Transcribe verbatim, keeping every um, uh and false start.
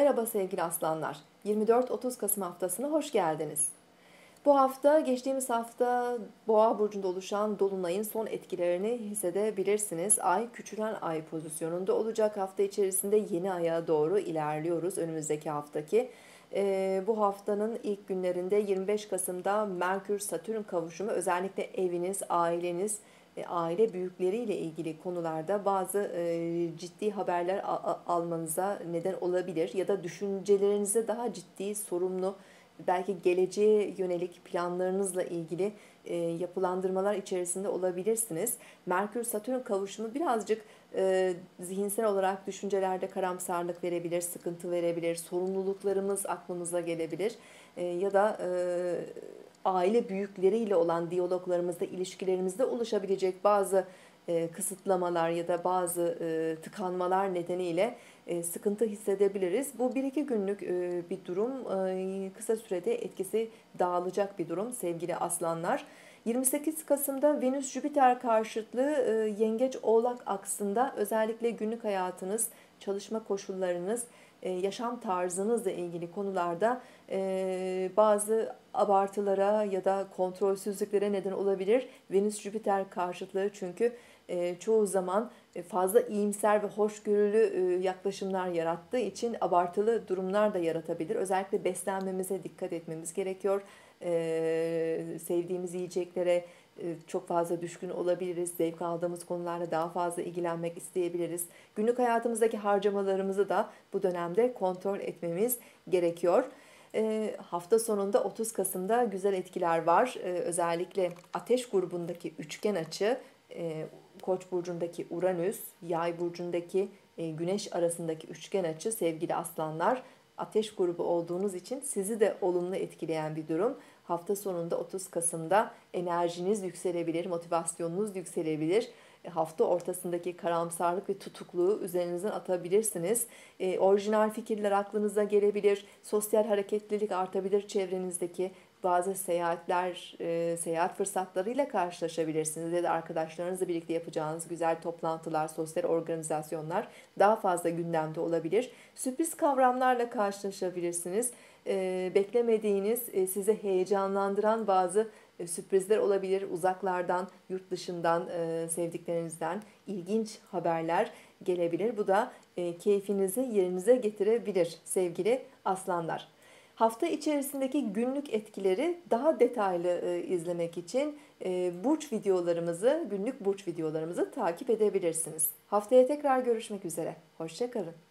Merhaba sevgili aslanlar. yirmi dört otuz Kasım haftasına hoş geldiniz. Bu hafta geçtiğimiz hafta Boğa burcunda oluşan dolunayın son etkilerini hissedebilirsiniz. Ay küçülen ay pozisyonunda olacak. Hafta içerisinde yeni aya doğru ilerliyoruz önümüzdeki haftaki. Ee, bu haftanın ilk günlerinde yirmi beş Kasım'da Merkür Satürn kavuşumu özellikle eviniz, aileniz, e, aile büyükleriyle ilgili konularda bazı e, ciddi haberler almanıza neden olabilir ya da düşüncelerinize daha ciddi, sorumlu, belki geleceğe yönelik planlarınızla ilgili e, yapılandırmalar içerisinde olabilirsiniz. Merkür-Satürn kavuşumu birazcık e, zihinsel olarak düşüncelerde karamsarlık verebilir, sıkıntı verebilir, sorumluluklarımız aklımıza gelebilir e, ya da e, aile büyükleriyle olan diyaloglarımızda, ilişkilerimizde oluşabilecek bazı e, kısıtlamalar ya da bazı e, tıkanmalar nedeniyle e, sıkıntı hissedebiliriz. Bu bir iki günlük e, bir durum, e, kısa sürede etkisi dağılacak bir durum sevgili aslanlar. yirmi sekiz Kasım'da Venüs-Jüpiter karşıtlığı e, Yengeç Oğlak aksında özellikle günlük hayatınız, çalışma koşullarınız, e, yaşam tarzınızla ilgili konularda e, bazı abartılara ya da kontrolsüzlüklere neden olabilir. Venüs-Jüpiter karşıtlığı çünkü e, çoğu zaman fazla iyimser ve hoşgörülü yaklaşımlar yarattığı için abartılı durumlar da yaratabilir. Özellikle beslenmemize dikkat etmemiz gerekiyor. Sevdiğimiz yiyeceklere çok fazla düşkün olabiliriz. Zevk aldığımız konularla daha fazla ilgilenmek isteyebiliriz. Günlük hayatımızdaki harcamalarımızı da bu dönemde kontrol etmemiz gerekiyor. Hafta sonunda otuz Kasım'da güzel etkiler var. Özellikle Ateş grubundaki üçgen açı, Koç burcundaki Uranüs, Yay burcundaki Güneş arasındaki üçgen açı sevgili aslanlar, Ateş grubu olduğunuz için sizi de olumlu etkileyen bir durum. Hafta sonunda otuz Kasım'da enerjiniz yükselebilir, motivasyonunuz yükselebilir. Hafta ortasındaki karamsarlık ve tutukluğu üzerinizden atabilirsiniz. E, orijinal fikirler aklınıza gelebilir, sosyal hareketlilik artabilir çevrenizdeki. Bazı seyahatler, e, seyahat fırsatlarıyla karşılaşabilirsiniz ya da arkadaşlarınızla birlikte yapacağınız güzel toplantılar, sosyal organizasyonlar daha fazla gündemde olabilir. Sürpriz kavramlarla karşılaşabilirsiniz. E, beklemediğiniz, e, sizi heyecanlandıran bazı e, sürprizler olabilir. Uzaklardan, yurt dışından, e, sevdiklerinizden ilginç haberler gelebilir. Bu da e, keyfinizi yerinize getirebilir sevgili aslanlar. Hafta içerisindeki günlük etkileri daha detaylı e, izlemek için e, burç videolarımızı, günlük burç videolarımızı takip edebilirsiniz. Haftaya tekrar görüşmek üzere. Hoşça kalın.